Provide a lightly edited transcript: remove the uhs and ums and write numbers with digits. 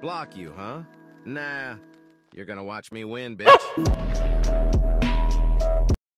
Block you, huh? Nah. You're gonna watch me win, bitch.